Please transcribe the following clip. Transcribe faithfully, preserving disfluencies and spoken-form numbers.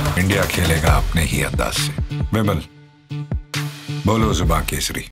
India खेलेगा अपने ही अंदाज से। विमल, बोलो जुबां केसरी।